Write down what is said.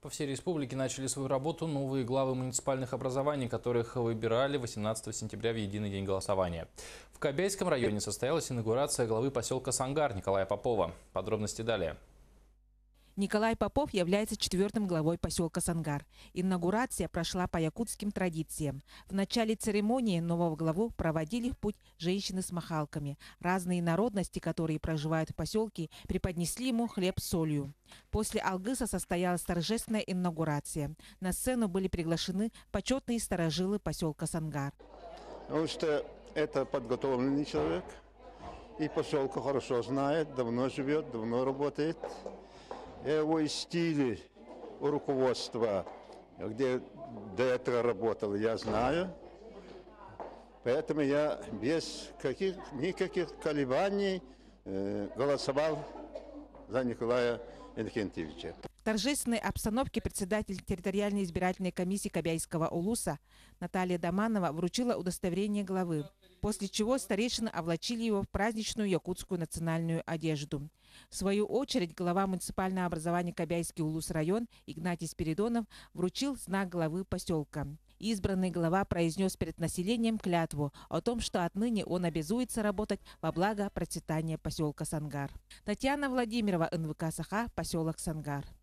По всей республике начали свою работу новые главы муниципальных образований, которых выбирали 18 сентября в единый день голосования. В Кобяйском районе состоялась инаугурация главы поселка Сангар Николая Попова. Подробности далее. Николай Попов является четвертым главой поселка Сангар. Инаугурация прошла по якутским традициям. В начале церемонии нового главу проводили в путь женщины с махалками. Разные народности, которые проживают в поселке, преподнесли ему хлеб с солью. После алгыса состоялась торжественная инаугурация. На сцену были приглашены почетные старожилы поселка Сангар. Потому что это подготовленный человек. И поселка хорошо знает, давно живет, давно работает. Его стиль руководства, где до этого работал, я знаю. Поэтому я без никаких колебаний голосовал за Николая Иннокентьевича. В торжественной обстановке председатель территориальной избирательной комиссии Кобяйского улуса Наталья Доманова вручила удостоверение главы, после чего старейшины облачили его в праздничную якутскую национальную одежду. В свою очередь глава муниципального образования Кобяйский улус-район Игнатий Спиридонов вручил знак главы поселка. Избранный глава произнес перед населением клятву о том, что отныне он обязуется работать во благо процветания поселка Сангар. Татьяна Владимирова, НВК Саха, поселок Сангар.